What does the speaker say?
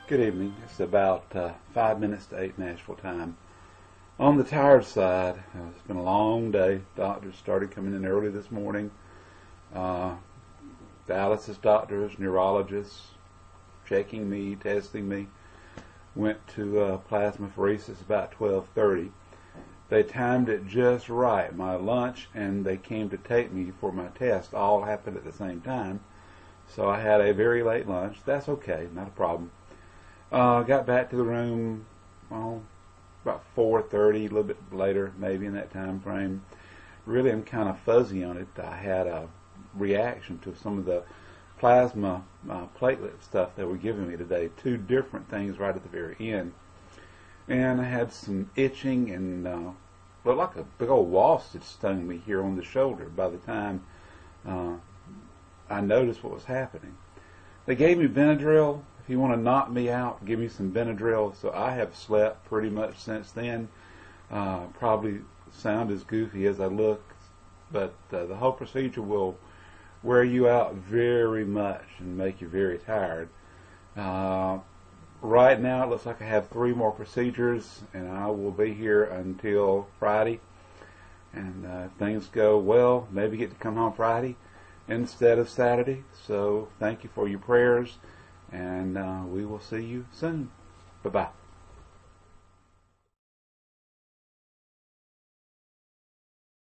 Good evening. It's about 5 minutes to 8 Nashville time. On the tired side, it's been a long day. Doctors started coming in early this morning. Dialysis doctors, neurologists, checking me, testing me. Went to plasmapheresis about 12:30. They timed it just right. My lunch and they came to take me for my test all happened at the same time. So I had a very late lunch. That's okay, not a problem. Got back to the room about 4:30, a little bit later, maybe in that time frame. Really, I'm kind of fuzzy on it. I had a reaction to some of the plasma platelet stuff they were giving me today. Two different things right at the very end. And I had some itching and looked like a big old wasp had stung me here on the shoulder by the time I noticed what was happening. They gave me Benadryl. If you want to knock me out, give me some Benadryl. So I have slept pretty much since then. Probably sound as goofy as I look, but the whole procedure will wear you out very much and make you very tired. Right now it looks like I have 3 more procedures and I will be here until Friday. And if things go well, maybe get to come home Friday instead of Saturday. So thank you for your prayers. And we will see you soon. Bye-bye.